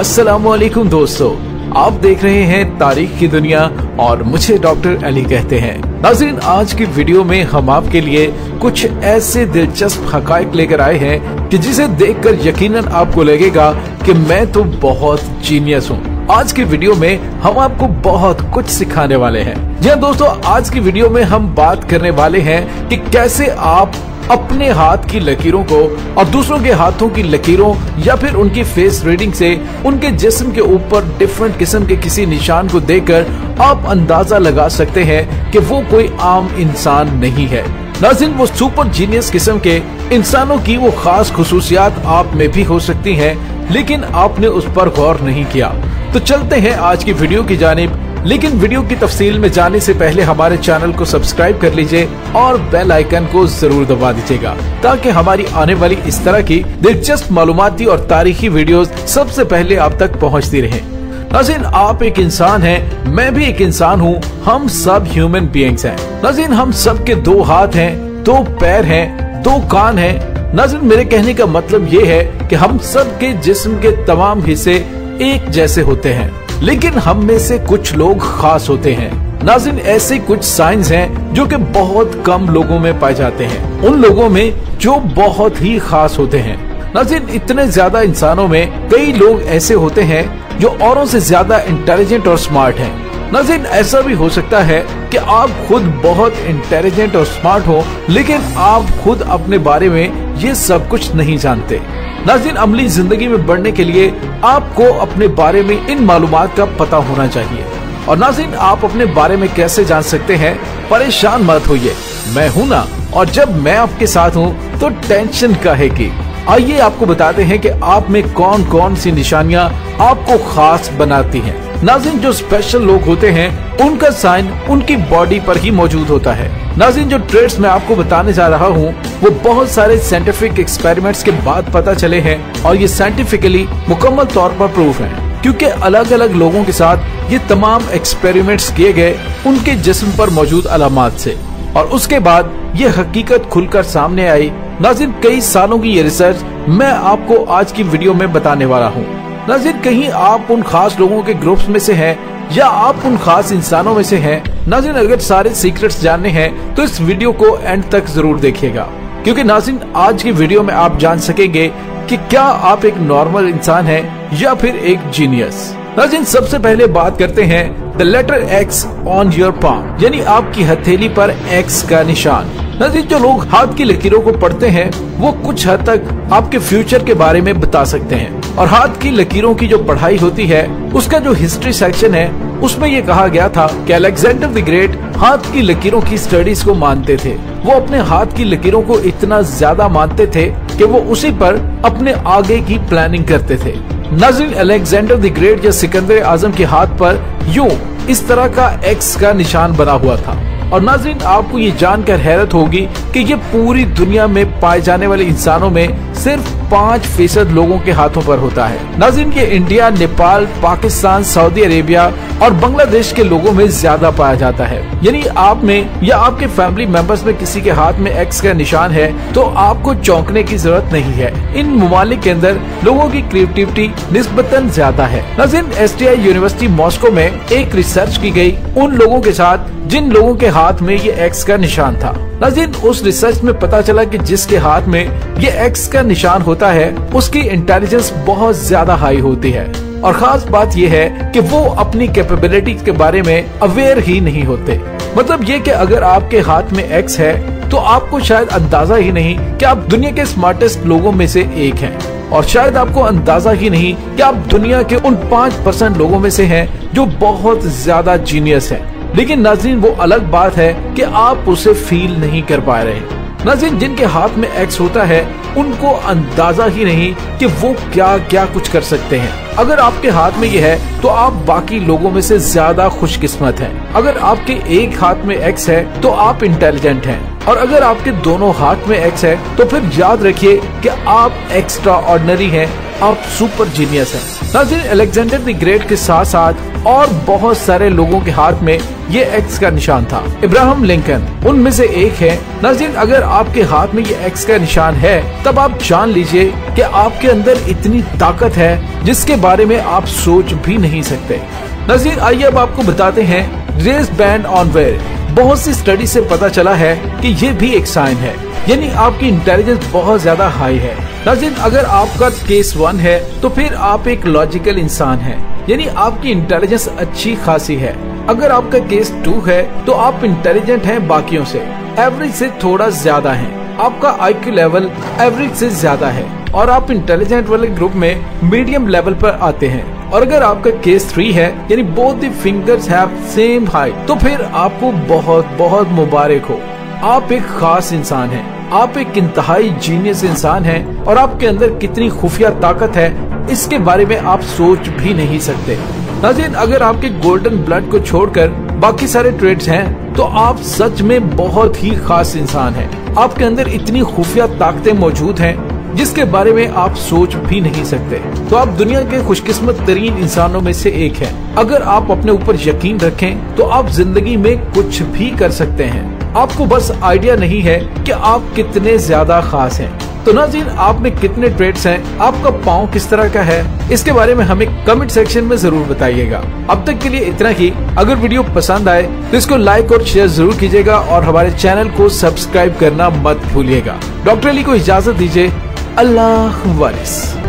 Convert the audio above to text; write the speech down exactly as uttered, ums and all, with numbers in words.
अस्सलामुअलैकुम दोस्तों, आप देख रहे हैं तारीख की दुनिया और मुझे डॉक्टर अली कहते हैं। नाज़रीन, आज की वीडियो में हम आपके लिए कुछ ऐसे दिलचस्प हकायक लेकर आए हैं कि जिसे देखकर यकीनन आपको लगेगा कि मैं तो बहुत जीनियस हूँ। आज की वीडियो में हम आपको बहुत कुछ सिखाने वाले हैं। जी हाँ दोस्तों, आज की वीडियो में हम बात करने वाले हैं कि कैसे आप अपने हाथ की लकीरों को और दूसरों के हाथों की लकीरों या फिर उनकी फेस रीडिंग से उनके जिस्म के ऊपर डिफरेंट किस्म के किसी निशान को देखकर आप अंदाजा लगा सकते हैं कि वो कोई आम इंसान नहीं है। नाज़रीन, वो सुपर जीनियस किस्म के इंसानों की वो खास खुसूसियात आप में भी हो सकती हैं, लेकिन आपने उस पर गौर नहीं किया। तो चलते हैं आज की वीडियो की जानिब, लेकिन वीडियो की तफसील में जाने से पहले हमारे चैनल को सब्सक्राइब कर लीजिए और बेल आइकन को जरूर दबा दीजिएगा ताकि हमारी आने वाली इस तरह की दिलचस्प मालूमाती और तारीखी वीडियोस सबसे पहले आप तक पहुंचती रहें। नाज़रीन, आप एक इंसान हैं, मैं भी एक इंसान हूं, हम सब ह्यूमन बीइंग्स हैं। नाज़रीन, हम सब के दो हाथ हैं, दो पैर हैं, दो कान हैं। नाज़रीन, मेरे कहने का मतलब ये है कि हम सब के जिस्म के तमाम हिस्से एक जैसे होते हैं, लेकिन हम में से कुछ लोग खास होते हैं। नाज़रीन, ऐसे कुछ साइंस हैं जो कि बहुत कम लोगों में पाए जाते हैं, उन लोगों में जो बहुत ही खास होते हैं। नाज़रीन, इतने ज्यादा इंसानों में कई लोग ऐसे होते हैं जो औरों से ज्यादा इंटेलिजेंट और स्मार्ट हैं। नाज़रीन, ऐसा भी हो सकता है कि आप खुद बहुत इंटेलिजेंट और स्मार्ट हो, लेकिन आप खुद अपने बारे में ये सब कुछ नहीं जानते। नाज़रीन, अमली जिंदगी में बढ़ने के लिए आपको अपने बारे में इन मालूमात का पता होना चाहिए। और नाज़रीन, आप अपने बारे में कैसे जान सकते हैं? परेशान मत होइए, मैं हूं ना, और जब मैं आपके साथ हूं तो टेंशन काहे की। आइए आपको बताते हैं कि आप में कौन कौन सी निशानियां आपको खास बनाती हैं। नाज़रीन, जो स्पेशल लोग होते हैं उनका साइन उनकी बॉडी पर ही मौजूद होता है। नाज़रीन, जो ट्रेड्स मैं आपको बताने जा रहा हूँ वो बहुत सारे साइंटिफिक एक्सपेरिमेंट्स के बाद पता चले हैं और ये साइंटिफिकली मुकम्मल तौर पर प्रूफ है, क्योंकि अलग अलग लोगों के साथ ये तमाम एक्सपेरिमेंट्स किए गए उनके जिस्म पर मौजूद अलामात से, और उसके बाद ये हकीकत खुलकर सामने आई। नाज़रीन, कई सालों की ये रिसर्च मैं आपको आज की वीडियो में बताने वाला हूँ। नाज़रीन, कहीं आप उन खास लोगों के ग्रुप्स में से हैं या आप उन खास इंसानों में से हैं। नाज़रीन, अगर सारे सीक्रेट्स जानने हैं तो इस वीडियो को एंड तक जरूर देखिएगा, क्योंकि नाज़रीन आज की वीडियो में आप जान सकेंगे कि क्या आप एक नॉर्मल इंसान हैं या फिर एक जीनियस। नाज़रीन, सबसे पहले बात करते हैं the letter X on your palm, यानी आपकी हथेली पर एक्स का निशान। नाज़रीन, जो लोग हाथ की लकीरों को पढ़ते हैं वो कुछ हद तक आपके फ्यूचर के बारे में बता सकते हैं। और हाथ की लकीरों की जो पढ़ाई होती है उसका जो हिस्ट्री सेक्शन है उसमें ये कहा गया था कि अलेक्जेंडर द ग्रेट हाथ की लकीरों की स्टडीज को मानते थे। वो अपने हाथ की लकीरों को इतना ज्यादा मानते थे कि वो उसी पर अपने आगे की प्लानिंग करते थे। नाज़रीन, अलेक्जेंडर द ग्रेट या सिकंदर आजम के हाथ पर यूं इस तरह का एक्स का निशान बना हुआ था। और नाज़रीन, आपको ये जानकर हैरत होगी कि ये पूरी दुनिया में पाए जाने वाले इंसानों में सिर्फ पाँच फीसद लोगों के हाथों पर होता है। नाज़रीन, ये India, Nepal, Pakistan, Saudi Arabia और बांग्लादेश के लोगों में ज्यादा पाया जाता है। यानी आप में या आपके फैमिली मेंबर्स में किसी के हाथ में एक्स का निशान है तो आपको चौंकने की जरूरत नहीं है। इन ममालिक के अंदर लोगों की क्रिएटिविटी निस्बतन ज्यादा है। नाज़रीन, S T I university Moscow में एक रिसर्च की गई उन लोगों के साथ जिन लोगों के हाथ में ये एक्स का निशान था। नाज़रीन, उस रिसर्च में पता चला कि जिसके हाथ में ये एक्स का निशान होता है उसकी इंटेलिजेंस बहुत ज्यादा हाई होती है। और खास बात यह है कि वो अपनी कैपेबिलिटीज के बारे में अवेयर ही नहीं होते। मतलब ये कि अगर आपके हाथ में एक्स है तो आपको शायद अंदाजा ही नहीं कि आप दुनिया के स्मार्टेस्ट लोगों में से एक हैं, और शायद आपको अंदाजा ही नहीं कि आप दुनिया के उन पाँच परसेंट लोगों में से हैं जो बहुत ज्यादा जीनियस हैं। लेकिन नाज़रीन, वो अलग बात है कि आप उसे फील नहीं कर पा रहे। नाज़रीन, जिनके हाथ में एक्स होता है उनको अंदाजा ही नहीं कि वो क्या क्या कुछ कर सकते हैं। अगर आपके हाथ में ये है तो आप बाकी लोगों में से ज्यादा खुशकिस्मत हैं। अगर आपके एक हाथ में एक्स है तो आप इंटेलिजेंट हैं, और अगर आपके दोनों हाथ में एक्स है तो फिर याद रखिए कि आप एक्स्ट्रा ऑर्डिनरी हैं, आप सुपर जीनियस हैं। नाज़रीन, अलेक्जेंडर द ग्रेट के साथ साथ और बहुत सारे लोगों के हाथ में ये एक्स का निशान था। इब्राहम लिंकन उनमें से एक है। नाज़रीन, अगर आपके हाथ में ये एक्स का निशान है तब आप जान लीजिए कि आपके अंदर इतनी ताकत है जिसके बारे में आप सोच भी नहीं सकते। नाज़रीन, आइए अब आपको बताते हैं रेस बैंड ऑन वेयर। बहुत सी स्टडी से पता चला है कि ये भी एक साइन है, यानी आपकी इंटेलिजेंस बहुत ज्यादा हाई है। नाज़रीन, अगर आपका केस वन है तो फिर आप एक लॉजिकल इंसान हैं, यानी आपकी इंटेलिजेंस अच्छी खासी है। अगर आपका केस टू है तो आप इंटेलिजेंट हैं बाकियों से, एवरेज से थोड़ा ज्यादा हैं। आपका आई क्यू लेवल एवरेज से ज्यादा है और आप इंटेलिजेंट वाले ग्रुप में मीडियम लेवल पर आते हैं। और अगर आपका केस थ्री है, यानी both the fingers have same height, तो फिर आपको बहुत बहुत मुबारक हो। आप एक खास इंसान हैं, आप एक इंतहाई जीनियस इंसान हैं और आपके अंदर कितनी खुफिया ताकत है इसके बारे में आप सोच भी नहीं सकते। नाज़रीन, अगर आपके गोल्डन ब्लड को छोड़कर बाकी सारे ट्रेड्स हैं तो आप सच में बहुत ही खास इंसान हैं। आपके अंदर इतनी खुफिया ताकतें मौजूद हैं जिसके बारे में आप सोच भी नहीं सकते। तो आप दुनिया के खुशकिस्मत तरीन इंसानों में से एक हैं। अगर आप अपने ऊपर यकीन रखें तो आप जिंदगी में कुछ भी कर सकते हैं। आपको बस आइडिया नहीं है कि आप कितने ज्यादा खास हैं। तो नाज़रीन, आप में कितने ट्रेड्स हैं, आपका पाँव किस तरह का है, इसके बारे में हमें कमेंट सेक्शन में जरूर बताइएगा। अब तक के लिए इतना ही। अगर वीडियो पसंद आए तो इसको लाइक और शेयर जरूर कीजिएगा और हमारे चैनल को सब्सक्राइब करना मत भूलिएगा। डॉक्टर अली को इजाजत दीजिए। अल्लाह वारिस।